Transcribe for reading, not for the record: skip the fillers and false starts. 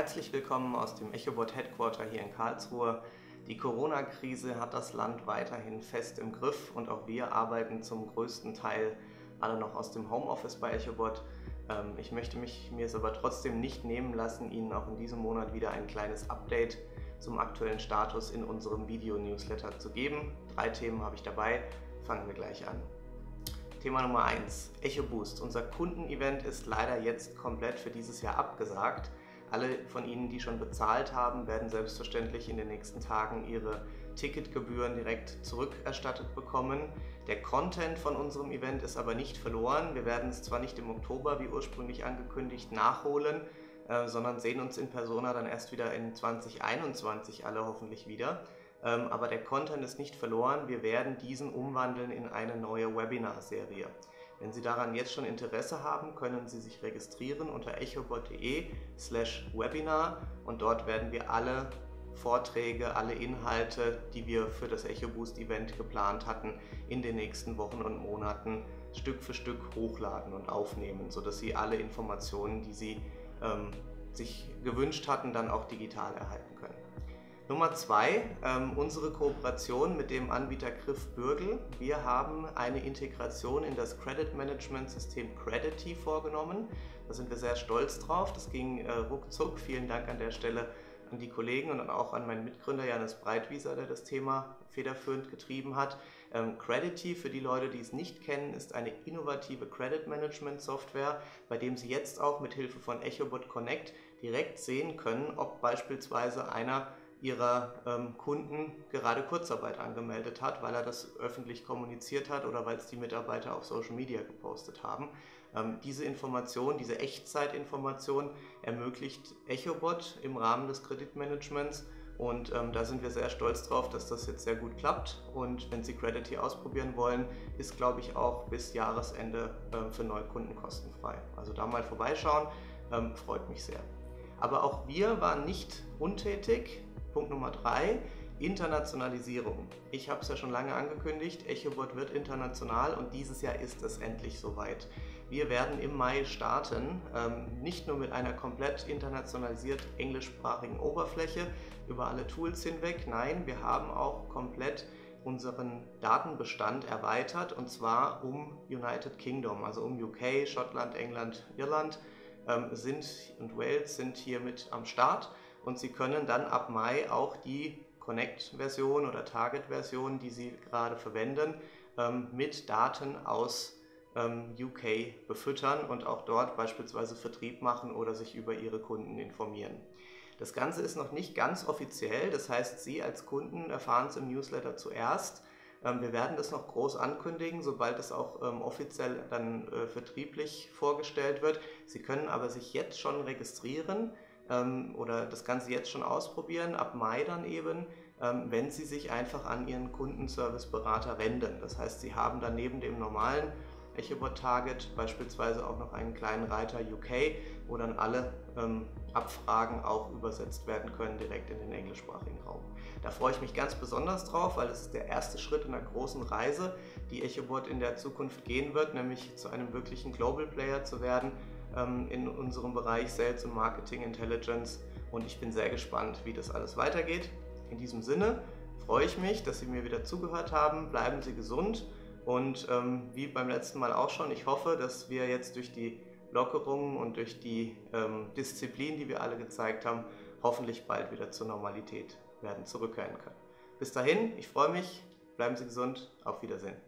Herzlich willkommen aus dem Echobot Headquarter hier in Karlsruhe. Die Corona-Krise hat das Land weiterhin fest im Griff und auch wir arbeiten zum größten Teil alle noch aus dem Homeoffice bei Echobot. Ich möchte mir es aber trotzdem nicht nehmen lassen, Ihnen auch in diesem Monat wieder ein kleines Update zum aktuellen Status in unserem Video-Newsletter zu geben. 3 Themen habe ich dabei, fangen wir gleich an. Thema Nummer 1, EchoBoost. Unser Kundenevent ist leider jetzt komplett für dieses Jahr abgesagt. Alle von Ihnen, die schon bezahlt haben, werden selbstverständlich in den nächsten Tagen ihre Ticketgebühren direkt zurückerstattet bekommen. Der Content von unserem Event ist aber nicht verloren. Wir werden es zwar nicht im Oktober, wie ursprünglich angekündigt, nachholen, sondern sehen uns in Persona dann erst wieder in 2021 alle hoffentlich wieder. Aber der Content ist nicht verloren. Wir werden diesen umwandeln in eine neue Webinar-Serie. Wenn Sie daran jetzt schon Interesse haben, können Sie sich registrieren unter echobot.de/Webinar und dort werden wir alle Vorträge, alle Inhalte, die wir für das EchoBoost Event geplant hatten, in den nächsten Wochen und Monaten Stück für Stück hochladen und aufnehmen, sodass Sie alle Informationen, die Sie sich gewünscht hatten, dann auch digital erhalten können. Nummer 2, unsere Kooperation mit dem Anbieter Griff Bürgel. Wir haben eine Integration in das Credit Management System Credity vorgenommen. Da sind wir sehr stolz drauf. Das ging ruckzuck. Vielen Dank an der Stelle an die Kollegen und auch an meinen Mitgründer Janis Breitwieser, der das Thema federführend getrieben hat. Credity, für die Leute, die es nicht kennen, ist eine innovative Credit Management Software, bei dem Sie jetzt auch mit Hilfe von Echobot Connect direkt sehen können, ob beispielsweise einer Ihrer Kunden gerade Kurzarbeit angemeldet hat, weil er das öffentlich kommuniziert hat oder weil es die Mitarbeiter auf Social Media gepostet haben. Diese Information, diese Echtzeitinformation ermöglicht Echobot im Rahmen des Kreditmanagements und da sind wir sehr stolz drauf, dass das jetzt sehr gut klappt und wenn Sie Credity ausprobieren wollen, ist glaube ich auch bis Jahresende für Neukunden kostenfrei. Also da mal vorbeischauen, freut mich sehr. Aber auch wir waren nicht untätig. Punkt Nummer 3, Internationalisierung. Ich habe es ja schon lange angekündigt, Echobot wird international und dieses Jahr ist es endlich soweit. Wir werden im Mai starten, nicht nur mit einer komplett internationalisiert englischsprachigen Oberfläche über alle Tools hinweg, nein, wir haben auch komplett unseren Datenbestand erweitert und zwar um United Kingdom, also um UK, Schottland, England, Irland und Wales sind hier mit am Start. Und Sie können dann ab Mai auch die Connect-Version oder Target-Version, die Sie gerade verwenden, mit Daten aus UK befüttern und auch dort beispielsweise Vertrieb machen oder sich über Ihre Kunden informieren. Das Ganze ist noch nicht ganz offiziell, das heißt, Sie als Kunden erfahren es im Newsletter zuerst. Wir werden das noch groß ankündigen, sobald es auch offiziell dann vertrieblich vorgestellt wird. Sie können aber sich jetzt schon registrieren oder das Ganze jetzt schon ausprobieren, ab Mai dann eben, wenn Sie sich einfach an Ihren Kundenservice-Berater wenden. Das heißt, Sie haben dann neben dem normalen Echobot Target beispielsweise auch noch einen kleinen Reiter UK, wo dann alle Abfragen auch übersetzt werden können direkt in den englischsprachigen Raum. Da freue ich mich ganz besonders drauf, weil es ist der erste Schritt in einer großen Reise, die Echobot in der Zukunft gehen wird, nämlich zu einem wirklichen Global Player zu werden in unserem Bereich Sales und Marketing Intelligence und ich bin sehr gespannt, wie das alles weitergeht. In diesem Sinne freue ich mich, dass Sie mir wieder zugehört haben, bleiben Sie gesund und wie beim letzten Mal auch schon, ich hoffe, dass wir jetzt durch die Lockerungen und durch die Disziplin, die wir alle gezeigt haben, hoffentlich bald wieder zur Normalität werden zurückkehren können. Bis dahin, ich freue mich, bleiben Sie gesund, auf Wiedersehen.